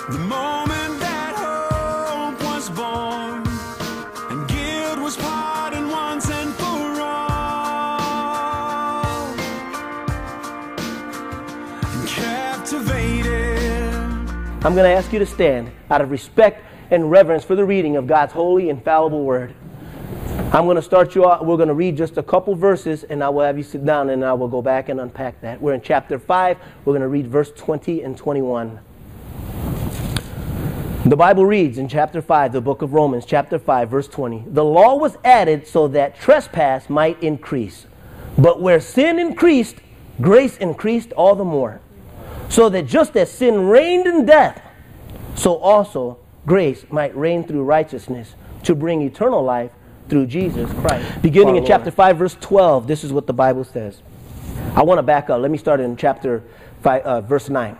The moment that hope was born and guilt was pardoned once and for all, and captivated. I'm going to ask you to stand out of respect and reverence for the reading of God's holy, infallible word. I'm going to start you out. We're going to read just a couple verses, and I will have you sit down, and I will go back and unpack that. We're in chapter 5. We're going to read verse 20 and 21. The Bible reads in chapter 5, the book of Romans, chapter 5, verse 20. The law was added so that trespass might increase. But where sin increased, grace increased all the more. So that just as sin reigned in death, so also grace might reign through righteousness to bring eternal life through Jesus Christ. Beginning in chapter 5, verse 12, this is what the Bible says. I want to back up. Let me start in chapter 5, verse 9.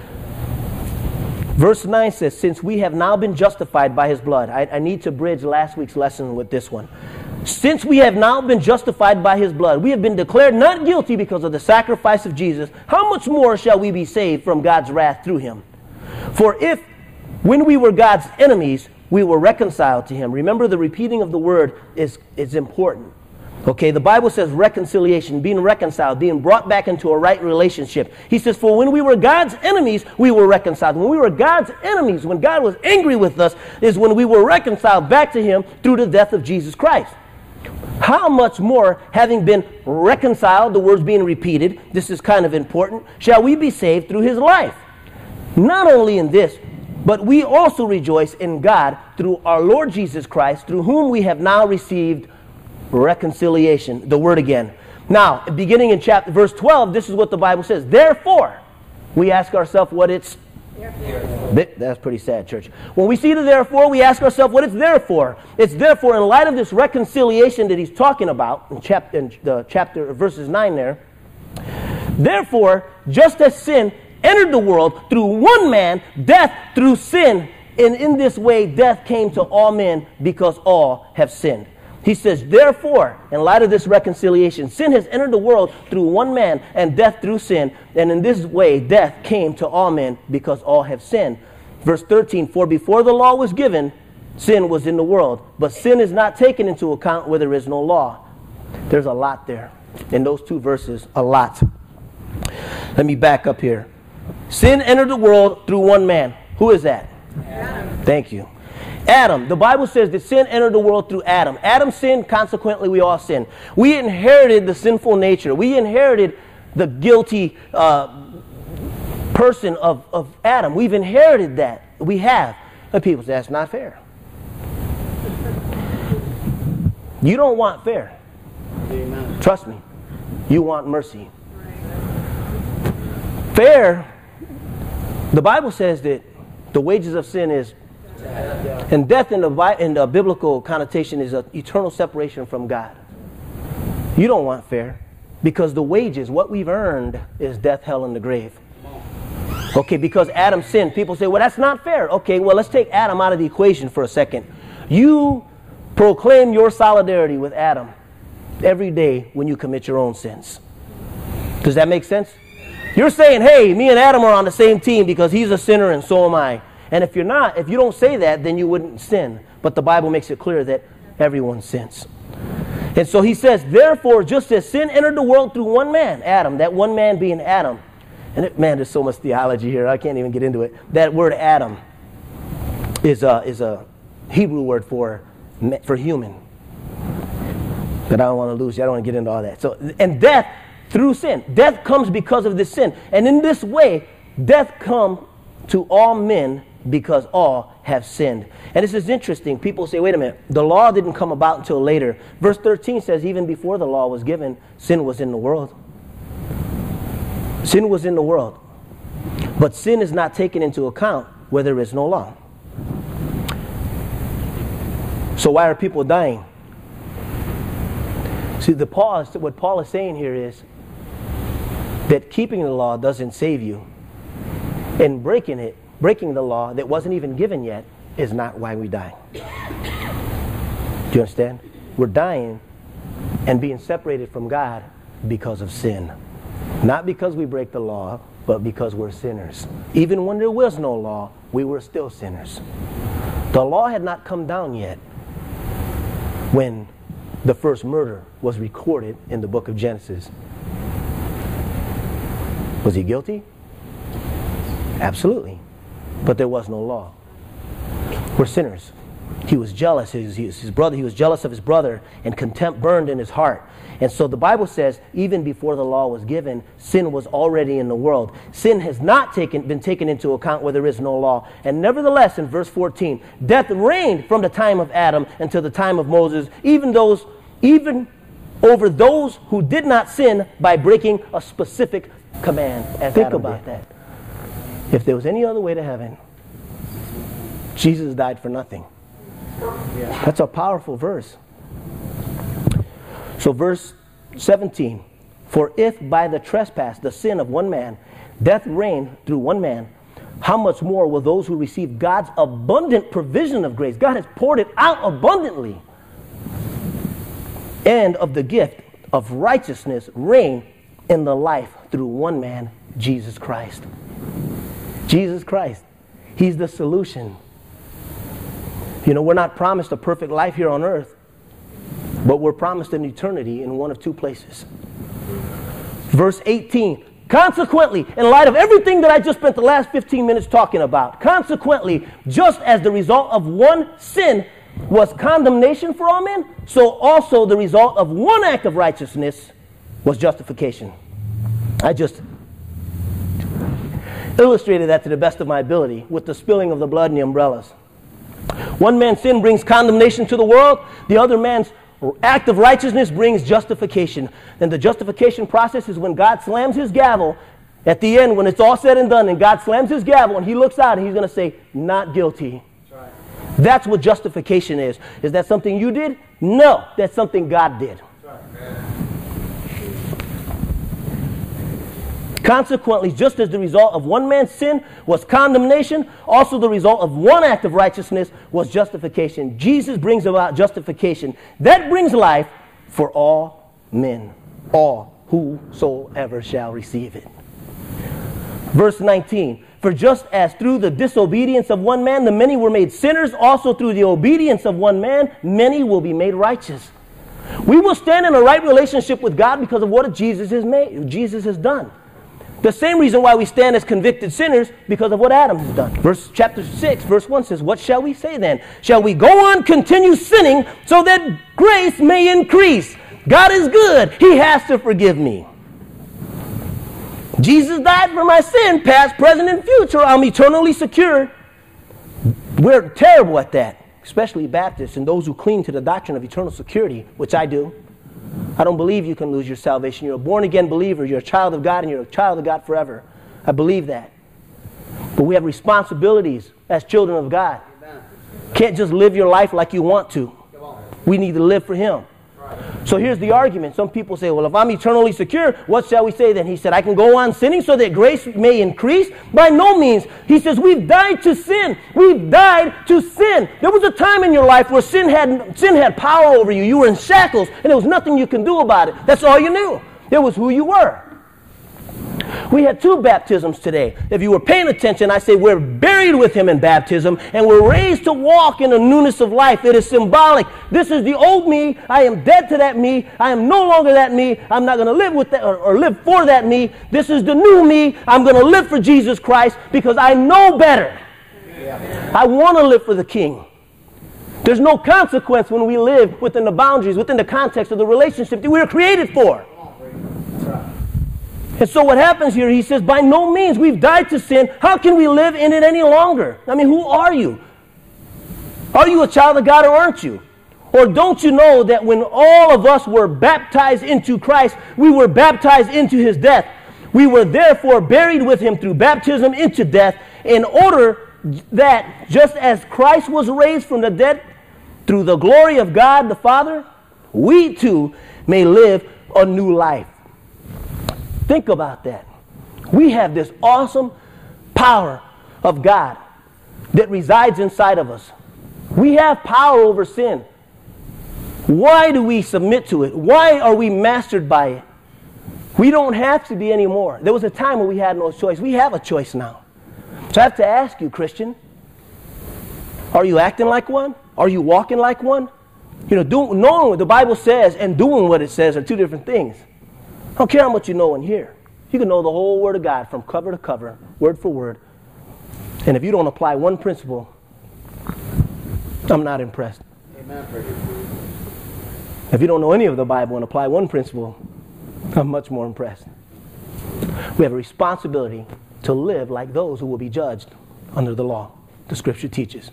Verse 9 says, since we have now been justified by his blood. I need to bridge last week's lesson with this one. Since we have now been justified by his blood, we have been declared not guilty because of the sacrifice of Jesus. How much more shall we be saved from God's wrath through him? For if, when we were God's enemies, we were reconciled to him. Remember, the repeating of the word is important. Okay, the Bible says reconciliation, being reconciled, being brought back into a right relationship. He says, for when we were God's enemies, we were reconciled. When we were God's enemies, when God was angry with us, is when we were reconciled back to him through the death of Jesus Christ. How much more, having been reconciled, the words being repeated, this is kind of important, shall we be saved through his life? Not only in this, but we also rejoice in God through our Lord Jesus Christ, through whom we have now received reconciliation. The word again. Now, beginning in verse 12, this is what the Bible says. Therefore, we ask ourselves what it's there. That's pretty sad, church. When we see the therefore, we ask ourselves what it's there for. It's therefore, in light of this reconciliation that he's talking about in chapter verses 9 there. Therefore, just as sin entered the world through one man, death through sin, and in this way death came to all men because all have sinned. He says, therefore, in light of this reconciliation, sin has entered the world through one man, and death through sin. And in this way, death came to all men because all have sinned. Verse 13, for before the law was given, sin was in the world. But sin is not taken into account where there is no law. There's a lot there. In those two verses, a lot. Let me back up here. Sin entered the world through one man. Who is that? Adam. Thank you. Adam. The Bible says that sin entered the world through Adam. Adam sinned, consequently we all sinned. We inherited the sinful nature. We inherited the guilty person of Adam. We've inherited that. We have. And people say, that's not fair. You don't want fair. Amen. Trust me. You want mercy. Fair, the Bible says that the wages of sin is death. And death in the biblical connotation is an eternal separation from God. You don't want fair because the wages, what we've earned, is death, hell, and the grave. Okay, because Adam sinned. People say, well, that's not fair. Okay, well, let's take Adam out of the equation for a second. You proclaim your solidarity with Adam every day when you commit your own sins. Does that make sense? You're saying, hey, me and Adam are on the same team because he's a sinner and so am I. And if you're not, if you don't say that, then you wouldn't sin. But the Bible makes it clear that everyone sins. And so he says, therefore, just as sin entered the world through one man, Adam, that one man being Adam. And man, there's so much theology here, I can't even get into it. That word Adam is a Hebrew word for human. But I don't want to lose you. I don't want to get into all that. So, and death through sin. Death comes because of this sin. And in this way, death comes to all men because all have sinned. And this is interesting. People say, wait a minute, the law didn't come about until later. Verse 13 says, even before the law was given, sin was in the world. Sin was in the world. But sin is not taken into account where there is no law. So why are people dying? See, what Paul is saying here is that keeping the law doesn't save you. And breaking the law that wasn't even given yet is not why we die. Do you understand? We're dying and being separated from God because of sin. Not because we break the law but because we're sinners. Even when there was no law, we were still sinners. The law had not come down yet when the first murder was recorded in the book of Genesis. Was he guilty? Absolutely. But there was no law. We're sinners. He was jealous. His brother. He was jealous of his brother, and contempt burned in his heart. And so the Bible says, even before the law was given, sin was already in the world. Sin has not been taken into account where there is no law. And nevertheless, in verse 14, death reigned from the time of Adam until the time of Moses, even over those who did not sin by breaking a specific command. Think about that. If there was any other way to heaven, Jesus died for nothing. That's a powerful verse. So verse 17, for if by the trespass, the sin of one man, death reigned through one man, how much more will those who receive God's abundant provision of grace, God has poured it out abundantly, and of the gift of righteousness reign in the life through one man, Jesus Christ. Jesus Christ. He's the solution. You know, we're not promised a perfect life here on earth, but we're promised an eternity in one of two places. Verse 18, consequently, in light of everything that I just spent the last 15 minutes talking about, consequently, just as the result of one sin was condemnation for all men, so also the result of one act of righteousness was justification. I just illustrated that to the best of my ability with the spilling of the blood and the umbrellas. One man's sin brings condemnation to the world. The other man's act of righteousness brings justification. And the justification process is when God slams his gavel at the end, when it's all said and done, and God slams his gavel and he looks out and he's going to say, not guilty. That's right. That's what justification is. Is that something you did? No, that's something God did. That's right. Consequently, just as the result of one man's sin was condemnation, also the result of one act of righteousness was justification. Jesus brings about justification. That brings life for all men, all whosoever shall receive it. Verse 19, for just as through the disobedience of one man the many were made sinners, also through the obedience of one man many will be made righteous. We will stand in a right relationship with God because of what Jesus has done. The same reason why we stand as convicted sinners, because of what Adam has done. Chapter 6, verse 1 says, what shall we say then? Shall we go on, continue sinning, so that grace may increase? God is good. He has to forgive me. Jesus died for my sin, past, present, and future. I'm eternally secure. We're terrible at that, especially Baptists and those who cling to the doctrine of eternal security, which I do. I don't believe you can lose your salvation. You're a born-again believer. You're a child of God, and you're a child of God forever. I believe that. But we have responsibilities as children of God. Can't just live your life like you want to. We need to live for Him. So here's the argument. Some people say, well, if I'm eternally secure, what shall we say then? He said, I can go on sinning so that grace may increase? By no means. He says, we've died to sin. We've died to sin. There was a time in your life where sin had power over you. You were in shackles, and there was nothing you can do about it. That's all you knew. It was who you were. We had two baptisms today. If you were paying attention, I say we're buried with Him in baptism, and we're raised to walk in the newness of life. It is symbolic. This is the old me. I am dead to that me. I am no longer that me. I'm not going to live with that or live for that me. This is the new me. I'm going to live for Jesus Christ because I know better. Yeah. I want to live for the King. There's no consequence when we live within the boundaries, within the context of the relationship that we were created for. And so what happens here, he says, by no means, we've died to sin. How can we live in it any longer? I mean, who are you? Are you a child of God or aren't you? Or don't you know that when all of us were baptized into Christ, we were baptized into His death? We were therefore buried with Him through baptism into death, in order that just as Christ was raised from the dead through the glory of God the Father, we too may live a new life. Think about that. We have this awesome power of God that resides inside of us. We have power over sin. Why do we submit to it? Why are we mastered by it? We don't have to be anymore. There was a time when we had no choice. We have a choice now. So I have to ask you, Christian, are you acting like one? Are you walking like one? You know, knowing what the Bible says and doing what it says are two different things. I don't care how much you know in here. You can know the whole Word of God from cover to cover, word for word. And if you don't apply one principle, I'm not impressed. Amen. If you don't know any of the Bible and apply one principle, I'm much more impressed. We have a responsibility to live like those who will be judged under the law the Scripture teaches.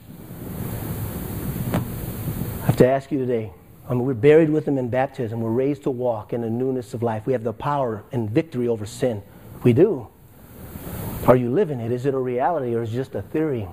I have to ask you today, we're buried with Him in baptism. We're raised to walk in the newness of life. We have the power and victory over sin. We do. Are you living it? Is it a reality or is it just a theory?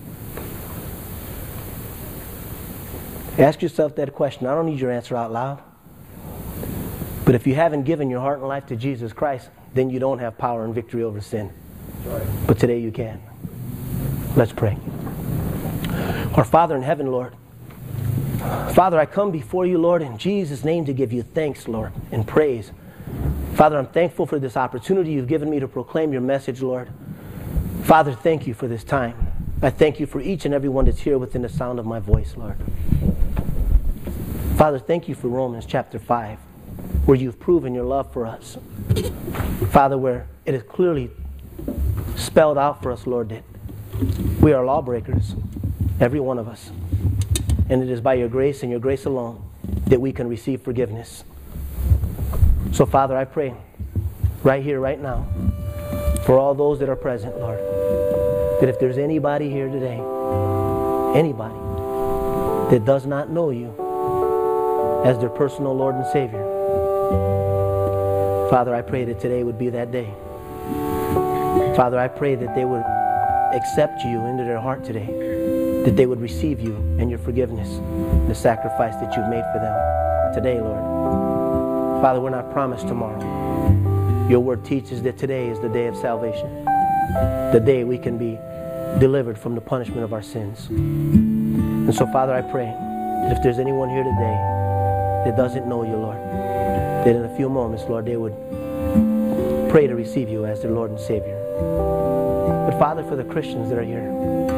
Ask yourself that question. I don't need your answer out loud. But if you haven't given your heart and life to Jesus Christ, then you don't have power and victory over sin. Right. But today you can. Let's pray. Our Father in heaven, Lord. Father, I come before you, Lord, in Jesus' name to give you thanks, Lord, and praise. Father, I'm thankful for this opportunity you've given me to proclaim your message, Lord. Father, thank you for this time. I thank you for each and every one that's here within the sound of my voice, Lord. Father, thank you for Romans chapter 5, where you've proven your love for us. Father, where it is clearly spelled out for us, Lord, that we are lawbreakers, every one of us. And it is by your grace and your grace alone that we can receive forgiveness. So, Father, I pray right here, right now, for all those that are present, Lord, that if there's anybody here today, anybody that does not know you as their personal Lord and Savior, Father, I pray that today would be that day. Father, I pray that they would accept you into their heart today, that they would receive you and your forgiveness, the sacrifice that you've made for them today, Lord. Father, we're not promised tomorrow. Your word teaches that today is the day of salvation, the day we can be delivered from the punishment of our sins. And so, Father, I pray that if there's anyone here today that doesn't know you, Lord, that in a few moments, Lord, they would pray to receive you as their Lord and Savior. But, Father, for the Christians that are here,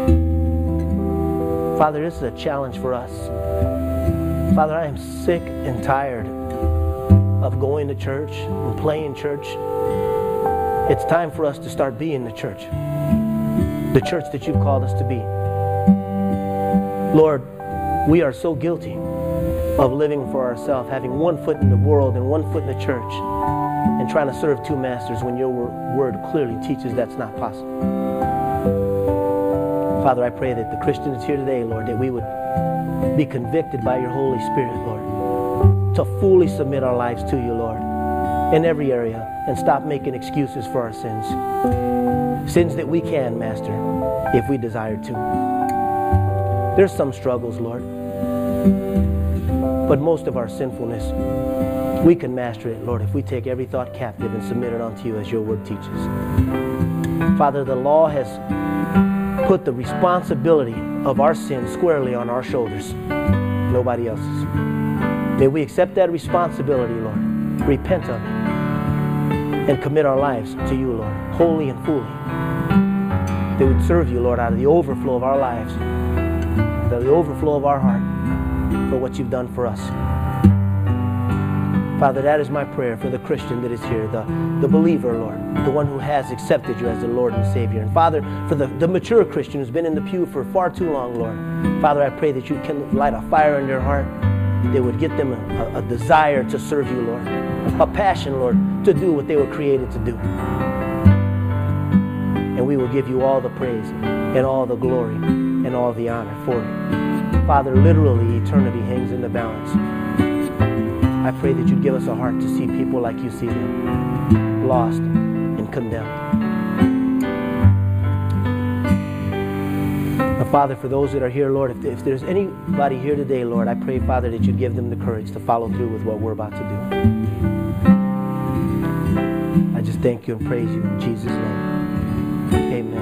Father, this is a challenge for us. Father, I am sick and tired of going to church and playing church. It's time for us to start being the church that you've called us to be. Lord, we are so guilty of living for ourselves, having one foot in the world and one foot in the church, and trying to serve two masters when your word clearly teaches that's not possible. Father, I pray that the Christians here today, Lord, that we would be convicted by your Holy Spirit, Lord, to fully submit our lives to you, Lord, in every area, and stop making excuses for our sins. Sins that we can master if we desire to. There's some struggles, Lord, but most of our sinfulness, we can master it, Lord, if we take every thought captive and submit it unto you as your word teaches. Father, the law has put the responsibility of our sin squarely on our shoulders, nobody else's. May we accept that responsibility, Lord, repent of it, and commit our lives to you, Lord, wholly and fully. They would serve you, Lord, out of the overflow of our lives, out of the overflow of our heart, for what you've done for us. Father, that is my prayer for the Christian that is here, the believer, Lord, the one who has accepted you as the Lord and Savior. And Father, for the mature Christian who's been in the pew for far too long, Lord, Father, I pray that you can light a fire in their heart, that would get them a desire to serve you, Lord, a passion, Lord, to do what they were created to do. And we will give you all the praise and all the glory and all the honor for it. Father, literally, eternity hangs in the balance. I pray that you'd give us a heart to see people like you see them, lost and condemned. Now, Father, for those that are here, Lord, if there's anybody here today, Lord, I pray, Father, that you'd give them the courage to follow through with what we're about to do. I just thank you and praise you in Jesus' name. Amen.